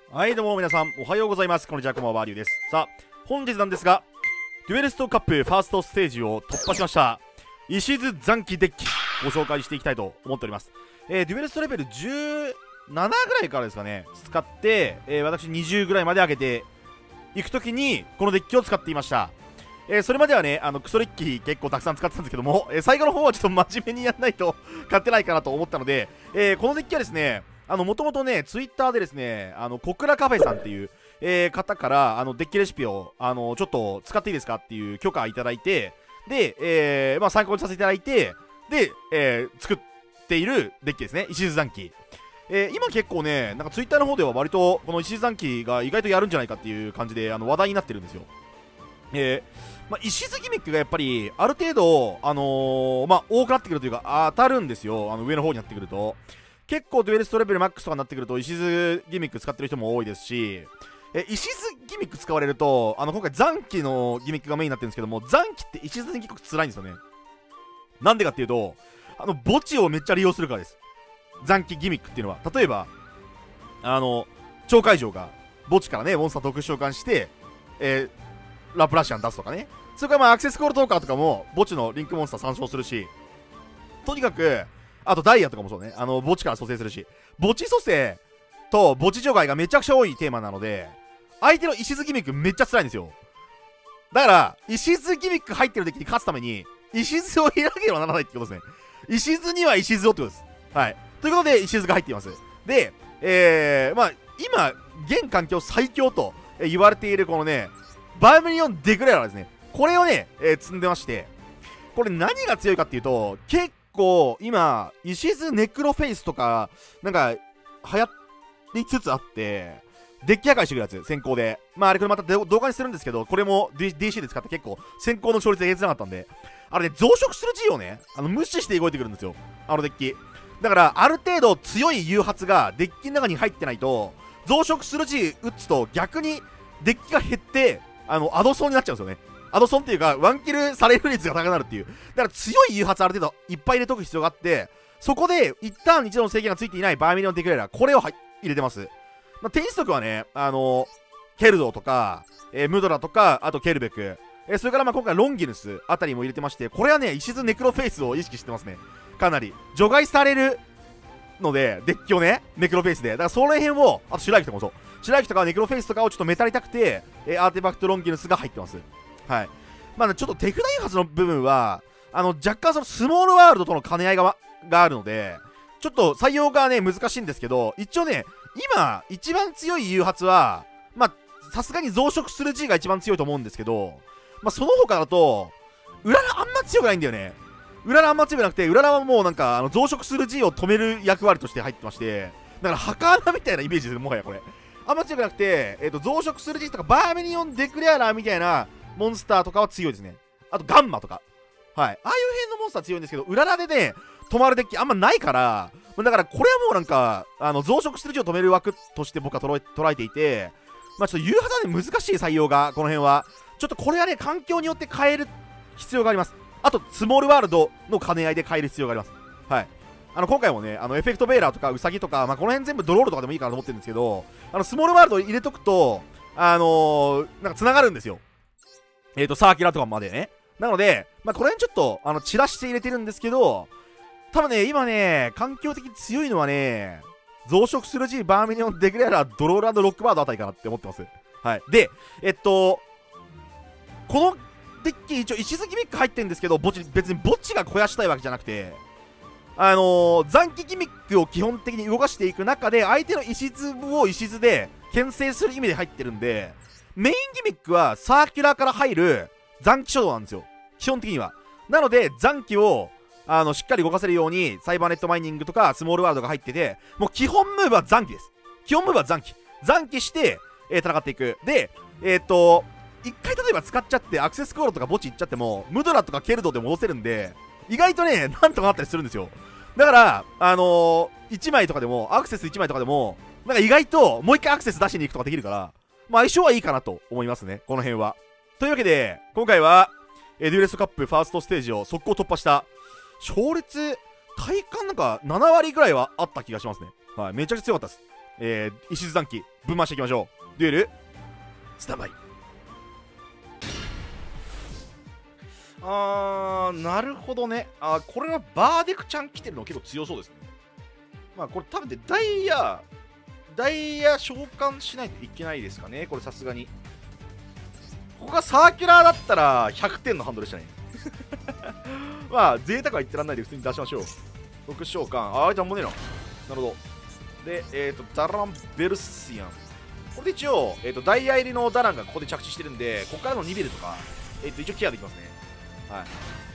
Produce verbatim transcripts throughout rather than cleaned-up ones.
はいどうも皆さんおはようございます。こんにちは、こんばんは、リュウです。さあ本日なんですが、デュエリストカップファーストステージを突破しました石津残機デッキご紹介していきたいと思っております。えー、デュエリストレベルじゅうななぐらいからですかね、使って、えー、私にじゅうぐらいまで上げていくときにこのデッキを使っていました。えー、それまではね、あのクソデッキ結構たくさん使ってたんですけども、えー、最後の方はちょっと真面目にやんないと勝てないかなと思ったので、えー、このデッキはですね、あのもともとね、ツイッターでですね、あの小倉カフェさんっていう、えー、方からあのデッキレシピをあのちょっと使っていいですかっていう許可いただいて、で、えーまあ、参考にさせていただいて、で、えー、作っているデッキですね、石津残機。えー、今結構ね、なんかツイッターの方では割とこの石津残機が意外とやるんじゃないかっていう感じであの話題になってるんですよ。えーまあ、石津ギミックがやっぱりある程度、あのーまあ、多くなってくるというか当たるんですよ、あの上の方になってくると。結構デュエリストレベルマックスとかになってくると石津ギミック使ってる人も多いですし、え石津ギミック使われると、あの今回残機のギミックがメインになってるんですけども、残機って石津に結構辛いんですよね。なんでかっていうと、あの墓地をめっちゃ利用するからです。残機ギミックっていうのは、例えばあの超会場が墓地からねモンスター特殊召喚して、えー、ラプラシアン出すとかね、それからまあアクセスコールトーカーとかも墓地のリンクモンスター参照するし、とにかくあとダイヤとかもそうね、あの墓地から蘇生するし、墓地蘇生と墓地除外がめちゃくちゃ多いテーマなので、相手の石津ギミックめっちゃ辛いんですよ。だから石津ギミック入ってるデッキに勝つために石津を入れなければならないってことですね。石津には石津をってことです。はい、ということで石津が入っています。で、えー、まあ今現環境最強と言われているこのねバーミリオンデクレラーですね、これをね、えー、積んでまして、これ何が強いかっていうと、結構今石津ネクロフェイスとかなんか流行りつつあって、デッキ破壊してくるやつ先行で、まああれこれまた動画にするんですけど、これも ディーシー で使って結構先行の勝率がえげつなかったんで、あれね増殖する G をねあの無視して動いてくるんですよ、あのデッキ。だからある程度強い誘発がデッキの中に入ってないと、増殖する G 打つと逆にデッキが減ってあのアドソンになっちゃうんですよね。アドソンっていうかワンキルされる率が高くなるっていう。だから強い誘発ある程度いっぱい入れとく必要があって、そこで一旦一度の制限がついていないバーミリオンデクレラー、これを入れてます。まあ、テニス族はね、あのー、ケルドとか、えー、ムドラとか、あとケルベク、えー、それからまあ今回ロンギヌスあたりも入れてまして、これはね石津ネクロフェイスを意識してますね。かなり除外されるのでデッキをねネクロフェイスで、だからその辺を、あと白雪とかもそう、白雪とかネクロフェイスとかをちょっとメタりたくて、えー、アーティファクトロンギヌスが入ってます。はい。まあ、ね、ちょっと手札誘発の部分はあの若干そのスモールワールドとの兼ね合いががあるので、ちょっと採用がね難しいんですけど、一応ね今一番強い誘発はまあさすがに増殖する G が一番強いと思うんですけど、まあその他だとうららあんま強くないんだよね。うららあんま強くなくて、うららはもうなんかあの増殖する G を止める役割として入ってまして、だから墓穴みたいなイメージです、もはやこれあんま強くなくて、えー、と増殖する G とかバーミリオンデクレアラーみたいなモンスターとかは強いですね。あとガンマとか、はい、ああいう辺のモンスター強いんですけど、うららでね止まるデッキあんまないから、だからこれはもうなんかあの増殖してる G を止める枠として僕は捉え捉えていて、まあちょっと誘発はね難しい採用が、この辺はちょっとこれはね環境によって変える必要があります。あとスモールワールドの兼ね合いで変える必要があります。はい、あの今回もねあのエフェクトベーラーとかウサギとか、まあ、この辺全部ドロールとかでもいいかなと思ってるんですけど、あのスモールワールド入れとくとあのー、なんか繋がるんですよ、えーとサーキュラーとかまでね。なので、まあ、この辺ちょっとあの散らして入れてるんですけど、多分ね今ね環境的に強いのはね増殖する G バーミリオンデクレアラードローラードロックバードあたりかなって思ってます。はい、でえっとこのデッキ一応石津ギミック入ってるんですけど、墓地別に墓地が肥やしたいわけじゃなくて、あのー、残機ギミックを基本的に動かしていく中で相手の石津を石津で牽制する意味で入ってるんで、メインギミックはサーキュラーから入る残機書道なんですよ基本的には。なので残機をあのしっかり動かせるようにサイバーネットマイニングとかスモールワールドが入ってて、もう基本ムーブは残機です。基本ムーブは残機残機して、えー、戦っていく。でえー、っと一回例えば使っちゃってアクセスコールとか墓地行っちゃってもムドラとかケルドで戻せるんで、意外とねなんとかなったりするんですよ。だからあのー、いちまいとかでもアクセスいちまいとかでもなんか意外ともう一回アクセス出しに行くとかできるから、まあ相性はいいかなと思いますね、この辺は。というわけで今回はデュエリストカップファーストステージを速攻突破した勝率体感なんかななわりぐらいはあった気がしますね。はい、めちゃくちゃ強かったです。 えー、石津残機ぶん回していきましょう。デュエルスタンバイ。あー、なるほどね。あー、これはバーデクちゃん来てるの結構強そうですね。まあこれ多分でダイヤダイヤ召喚しないといけないですかね、これさすがに。ここがサーキュラーだったらひゃくてんのハンドルでしたね。まあ贅沢は言ってらんないで普通に出しましょう。特殊召喚、ああ、じゃんもねえな。なるほど。で、えっ、ー、と、ダラン・ベルシアン。これで一応、えー、とダイヤ入りのダランがここで着地してるんで、ここからのニベルとか、えー、と一応ケアできますね。はい。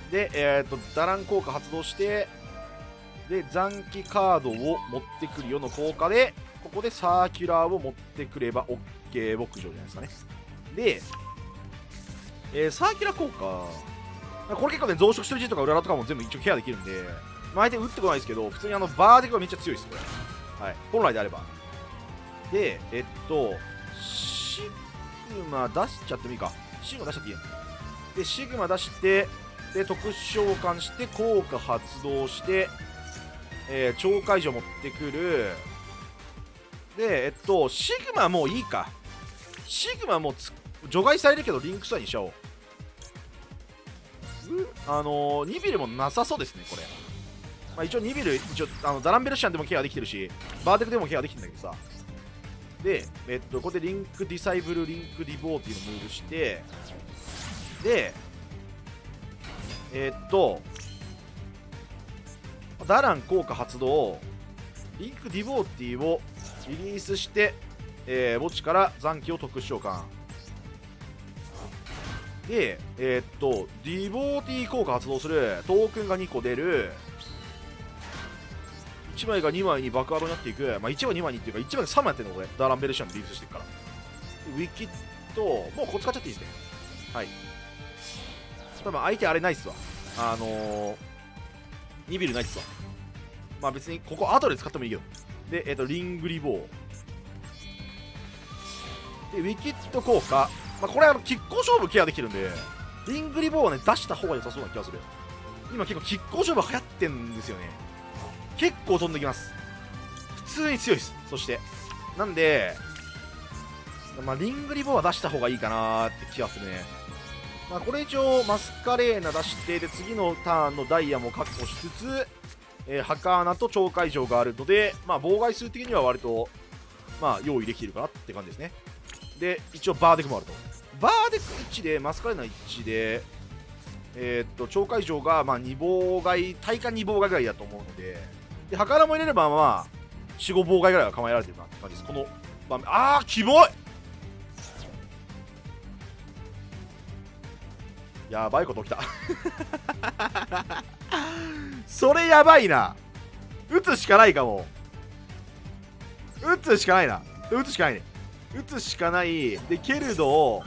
で、えっ、ー、と、ダラン効果発動して、で、残機カードを持ってくるよの効果で、ここでサーキュラーを持ってくれば OK 牧場じゃないですかね。で、えー、サーキュラー効果、これ結構ね、増殖してる字とか裏とかも全部一応ケアできるんで、まあ、相手打ってこないですけど、普通にあのバーデクがめっちゃ強いです、これ。はい。本来であれば。で、えっと、シグマ出しちゃってもいいか。シグマ出しちゃっていいやん。で、シグマ出して、で、特殊召喚して、効果発動して、えー、超解除持ってくる。で、えっと、シグマもういいか。シグマもう除外されるけど、リンクスターにしちゃおう。あのー、ニビルもなさそうですね、これ。まあ、一応ニビル、一応あのダランベルシャンでもケアできてるし、バーテクでもケアできてるんだけどさ。で、えっと、ここでリンクディサイブル、リンクディボーっていうのをムーブして、で、えっと、ダラン効果発動、リンクディボーティをリリースして、えー、墓地から残機を特殊召喚。で、えっと、ディボーティ効果発動する、トークンがにこ出る、いちまいがにまいに爆破になっていく、まあ、いちまいにまいにっていうかいちまいさんまいやってるのこれ、ダーランベルシャンでリリースしてるから。ウィキッド、もうこっ使っちゃっていいですね。はい。多分相手あれないっすわ。あのー、ニビルないっすわ。まあ別にここ後で使ってもいいけど。で、えっと、リングリボー。で、ウィキッド効果。まあこれあの、拮抗勝負ケアできるんで、リングリボーはね、出した方が良さそうな気がする。今結構拮抗勝負流行ってんですよね。結構飛んできます。普通に強いです。そして。なんで、まあ、リングリボーは出した方がいいかなーって気がするね。まあ、これ一応、マスカレーナ出して、で、次のターンのダイヤも確保しつつ、えー、ハカーナと超解錠があるので、まあ、妨害数的には割と、まあ、用意できているかなって感じですね。で、一応、バーデクもあると。バーデクいちで、マスカレーナいちで、えー、っと、超解錠が、まあ、に妨害、体感に妨害ぐらいだと思うので、で、ハカーナも入れれば、まあ、よん、ご妨害ぐらいは構えられてるなって感じです。この場面。あー、キモいやばいこと起きた。それやばいな。打つしかないかも。打つしかないな。打つしかないね。打つしかない。で、ケルドを、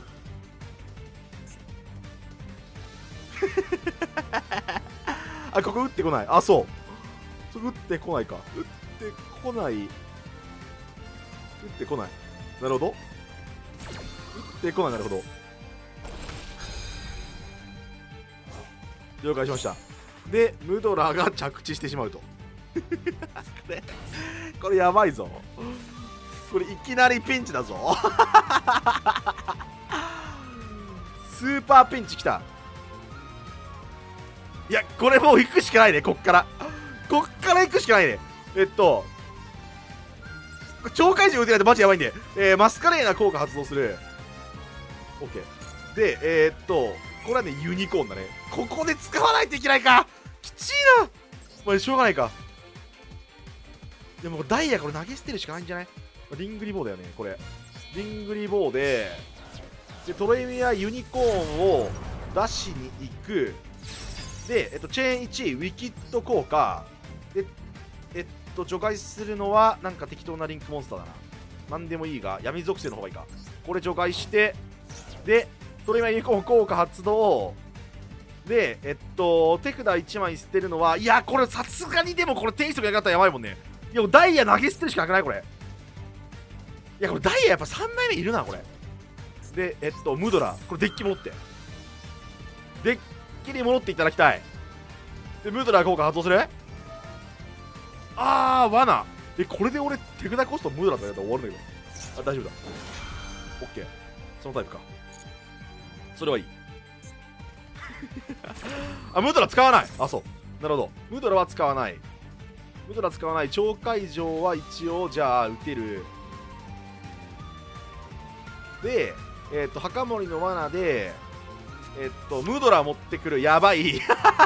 あ、ここ打ってこない。あ、そう。そ打ってこないか。打ってこない。打ってこない。なるほど。打ってこない。なるほど。了解しました。で、ムドラーが着地してしまうと。これ、これやばいぞ。これいきなりピンチだぞ。スーパーピンチきた。いや、これもう行くしかないね、こっから。こっから行くしかないね。えっと、超怪獣打てないとマジやばいんで、えー、マスカレーナ効果発動する。OK。で、えー、っと、これはね、ユニコーンだね。ここで使わないといけないか。きちいな。まあ、しょうがないか。でも、ダイヤこれ投げ捨てるしかないんじゃない？リングリボーだよね、これ。リングリボーで、で、トレイミアユニコーンを出しに行く。で、えっと、チェーンいち、ウィキッド効果。で、えっと、除外するのは、なんか適当なリンクモンスターだな。なんでもいいが、闇属性の方がいいか。これ除外して、で、トレイミアユニコーン効果発動。で、えっと、手札いちまい捨てるのは、いや、これさすがにでもこれテイストがやがったらやばいもんね。いや、ダイヤ投げ捨てるしかなくないこれ。いや、これダイヤやっぱさんまいめいるな、これ。で、えっと、ムドラー。これデッキ戻って。デッキに戻っていただきたい。で、ムドラー効果発動するあー、罠。 え、これで俺手札コストムードラーとやったら終わるんだけど。あ、大丈夫だ。オッケー。そのタイプか。それはいい。あ、ムードラー使わない。あ、そう。なるほど。ムードラーは使わない。ムードラー使わない。超会場は一応、じゃあ、打てる。で、えっ、ー、と、墓守の罠で、えっ、ー、と、ムードラー持ってくる。やばい。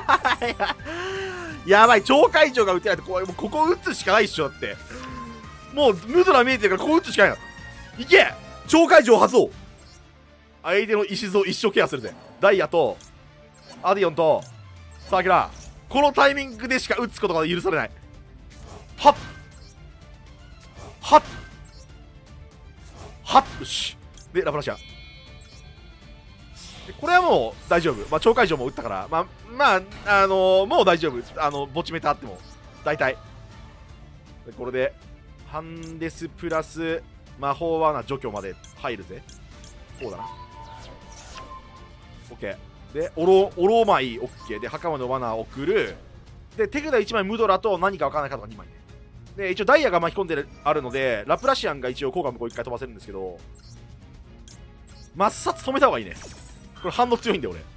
やばい。超会場が打てないと、こここ打つしかないっしょ。だって。もう、ムードラー見えてるから、ここ打つしかないの。いけ超会場発動。相手の石像一生ケアするぜ。ダイヤと、アディオンと、サーキュラー。このタイミングでしか打つことが許されない。はっはっはっよし。で、ラプラシア。これはもう大丈夫。まあ、超会場も打ったから、まあ、まあ、あのー、もう大丈夫。あの、墓地メタあっても、大体。でこれで、ハンデスプラス、魔法罠除去まで入るぜ。こうだな。オッケー。で、オロ、オロマイ、オッケー。で、墓まで罠を送る。で、手札いちまいムドラと何かわからないカードがにまいね。で、一応ダイヤが巻き込んでるあるので、ラプラシアンが一応効果向こういっかい飛ばせるんですけど、抹殺止めた方がいいね。これ反応強いんだよ、俺。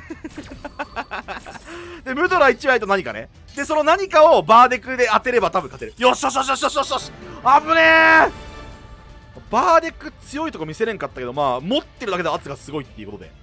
で、ムドラいちまいと何かね。で、その何かをバーデクで当てれば多分勝てる。よしよしよしよしよしよしよし、危ねえ。バーデク強いとこ見せれんかったけど、まあ、持ってるだけで圧がすごいっていうことで。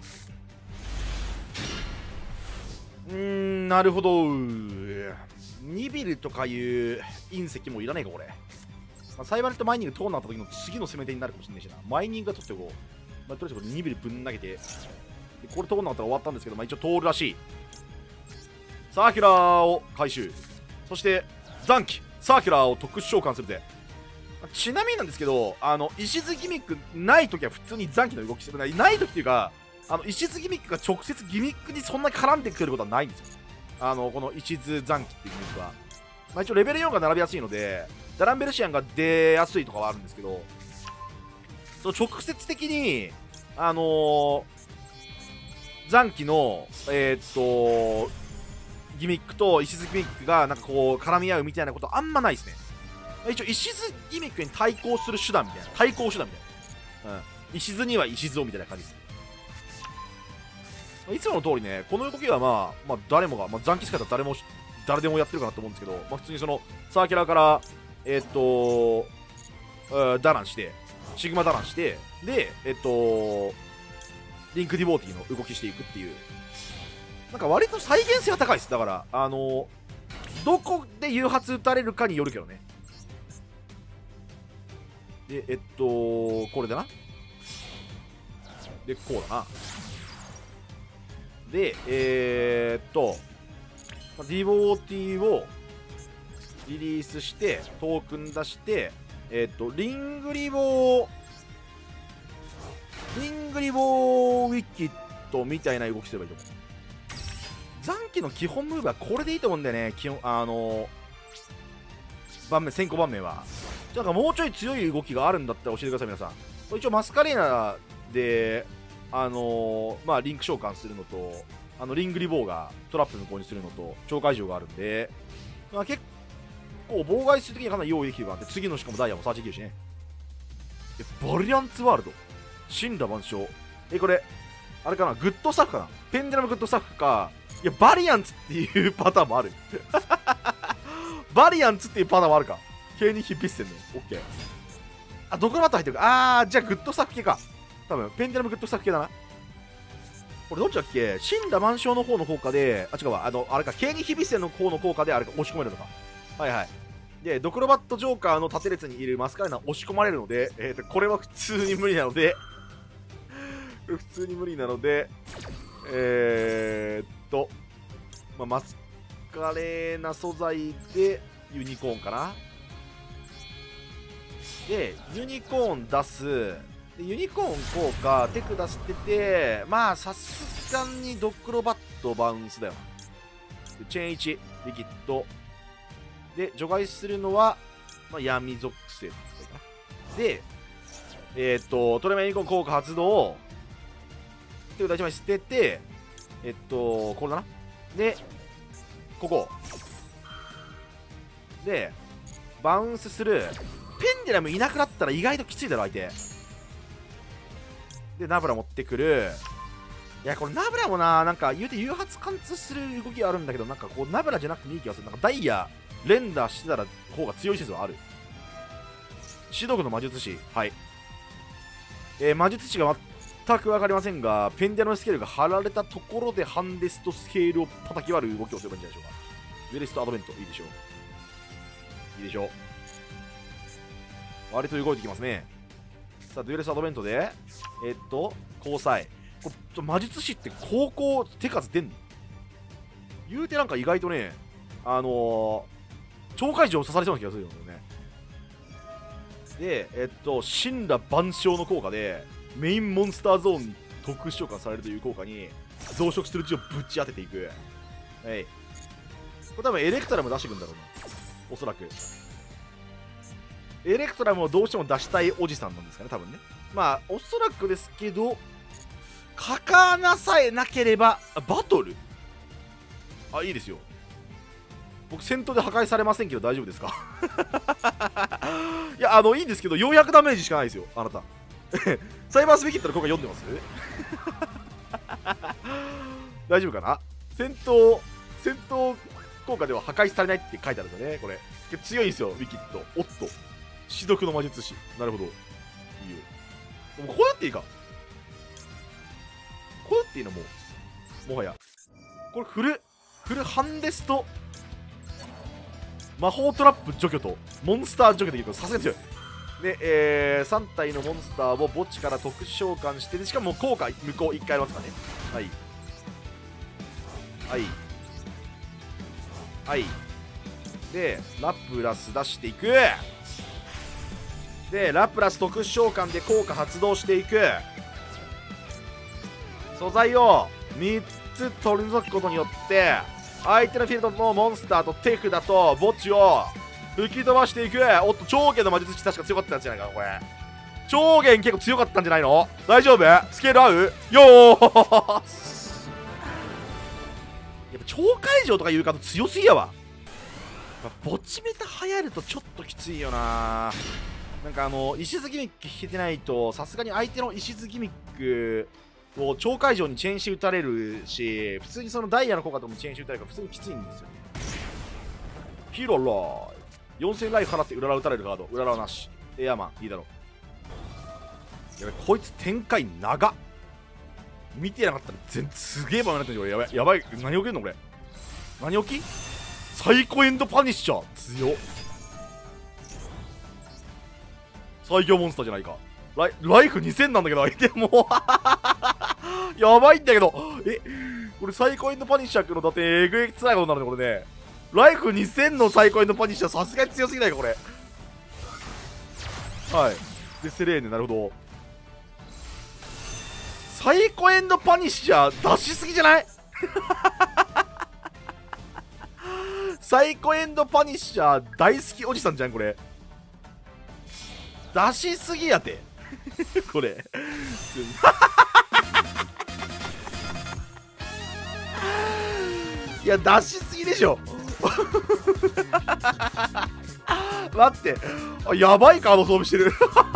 うーん、なるほど。ニビルとかいう隕石もいらないか、これ。まあ、サイバネットマイニング遠なった時の次の攻め手になるかもしれないしな。マイニングが取っておこう。まあ、とりあえずこれニビルぶん投げて。でこれ通んなかったら終わったんですけど、まあ、一応通るらしい。サーキュラーを回収。そして、残機。サーキュラーを特殊召喚するぜ。ちなみになんですけど、あの、石津ギミックないときは普通に残機の動きする。ないときっていうか、あの、石津ギミックが直接ギミックにそんなに絡んでくることはないんですよ。あの、この石津残機っていうギミックは。まあ、一応レベルよんが並びやすいので、ダランベルシアンが出やすいとかはあるんですけど、その直接的に、あのー、残機の、えー、っと、ギミックと石津ギミックがなんかこう絡み合うみたいなことあんまないですね。一応石津ギミックに対抗する手段みたいな、対抗手段みたいな、うん、石津には石津をみたいな感じです。いつもの通りね、この動きはまあ、まあ、誰もが、まあ、残機使ったら誰も誰でもやってるかなと思うんですけど、まあ、普通にそのサーキュラーからえー、っとダランしてシグマダランしてでえっとリンクディボーティーの動きしていくっていう、なんか割と再現性は高いです。だからあのどこで誘発打たれるかによるけどね。でえっとこれだな。でこうだな。でえー、っとディボーティーをリリースしてトークン出してえー、っとリングリボーリングリボーウィキッドみたいな動きすればいいと思う。残機の基本ムーブはこれでいいと思うんだよね。基本あの盤面先行盤面はなんかもうちょい強い動きがあるんだったら教えてください皆さん。これ一応マスカレーナであのー、まあリンク召喚するのとあのリングリボーがトラップ無効にするのと超会場があるんで、まあ、結構妨害するときにはかなり用意できるがあって、次のしかもダイヤもサーチできるしね。えバリアンツワールド神羅万象、えこれあれかな、グッドスタッフかな、ペンデラムグッドスタッフか、いやバリアンツっていうパターンもあるバリアンツっていうパターンもあるか。急にヒッピッセンのオッケー。あドクロバット入ってるか。あーじゃあグッドスタッフ系か。多分ペンデラムグッドスタッフ系だな。これどっちだっけ、神羅万象の方の効果で、あ違うわ、あのあれか、ケイニヒビセンの方の効果であれか押し込めるのか。はいはい。でドクロバットジョーカーの縦列にいるマスカレーナ押し込まれるので、えー、とこれは普通に無理なので普通に無理なのでえー、っと、まあ、マスカレーナ素材でユニコーンかな。でユニコーン出す。でユニコーン効果テク出してて、まあさすがにドクロバットバウンスだよな。チェーンいちリキッドで除外するのは、まあ、闇属性かな。でえー、っとトレメユニコーン効果発動テク出しまい捨てて、えっとこれだな。でここでバウンスする。ペンデラムいなくなったら意外ときついだろ相手で。ナブラ持ってくる。いやこれナブラもな、なんか言うて誘発貫通する動きがあるんだけど、なんかこうナブラじゃなくてもいい気がする。なんかダイヤ連打してたら方が強い説はある。指導の魔術師、はい、えー、魔術師が全く分かりませんが、ペンデラのスケールが貼られたところでハンデスとスケールを叩き割る動きをすればいいんじゃないでしょうか。ウェレストアドベント、いいでしょう、いいでしょう。割と動いてきますね。さあ、デュエレスアドベントで、えっと、交際。これ魔術師って高校手数出んの？言うてなんか意外とね、あのー、超会場刺されそうな気がするよね。で、えっと、神羅万象の効果で、メインモンスターゾーンに特殊召喚されるという効果に、増殖する血をぶち当てていく。はい。これ多分エレクトラム出してくんだろうな。おそらく。エレクトラムをどうしても出したいおじさんなんですかね、多分ね。まあ、おそらくですけど、カカーナさえなければ、バトルあ、いいですよ。僕、戦闘で破壊されませんけど大丈夫ですかいや、あの、いいんですけど、よんひゃくダメージしかないですよ、あなた。サイバースピキットの効果読んでます大丈夫かな。戦闘、戦闘効果では破壊されないって書いてあるんだね、これ。強いんですよ、ウィキッド。おっと。死毒の魔術師。なるほど。いいよ。でもこうやっていいか。こうやっていいのもう。もはや。これフル、フルハンデスと、魔法トラップ除去と、モンスター除去できるとさすがに強い。で、えー、さん体のモンスターを墓地から特殊召喚して、でしかも効果無効いっかいありますからね。はい。はい。はい。で、ラプラス出していく。で、ラプラス特殊召喚で効果発動していく。素材をみっつ取り除くことによって、相手のフィールドのモンスターと手札と墓地を吹き飛ばしていく。おっと、超限の魔術師確か強かったやつじゃないかな、これ。超限結構強かったんじゃないの？大丈夫？スケール合う？よーしやっぱ超会場とかいうカード強すぎやわ。墓地メタ流行るとちょっときついよな。なんかあの、石津ギミック引けてないと、さすがに相手の石津ギミックを超会場にチェーンして打たれるし、普通にそのダイヤの効果ともチェーンして打たれるから普通にきついんですよ。ヒロラーよんせんライフ払って裏ラ打たれるカード、裏ラなし。エアマン、いいだろう。やべ、こいつ展開長っ。見てなかったら全然すげえ場面になってるよ。やばい、やばい、何起きんのこれ。何起き？サイコエンドパニッシャー強っ。最強モンスターじゃないか。ライライフにせんなんだけど相手もうやばいんだけど。え、これサイコエンドパニッシャーくのだってえぐいつらいことになるねこれね。ライフにせんのサイコエンドパニッシャーさすがに強すぎないかこれ。はい。でセレーネ、なるほど。サイコエンドパニッシャー出しすぎじゃないサイコエンドパニッシャー大好きおじさんじゃんこれ。出しすぎやてこれいや出しすぎでしょ待って、あ、やばいカード装備してる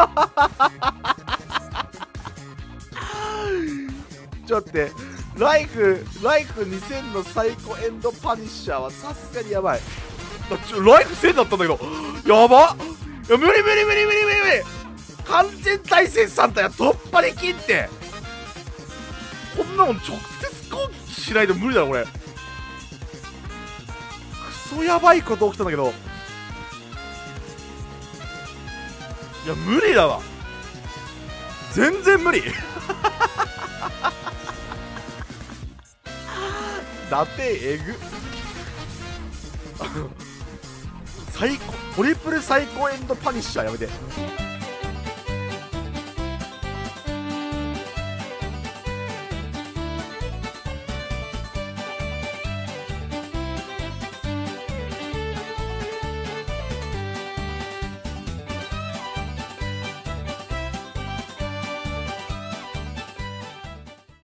ちょっと待って、ライフライフにせんのサイコエンドパニッシャーはさすがにやばい。ちょライフせんだったんだけどやばっ。いや無理無理無理無理無理無理。完全対戦さん体は突破できんって。こんなもん直接攻撃しないと無理だろこれ。クソやばいこと起きたんだけど、いや無理だわ、全然無理だってえぐ最高トリプルサイコエンドパニッシャーやめて。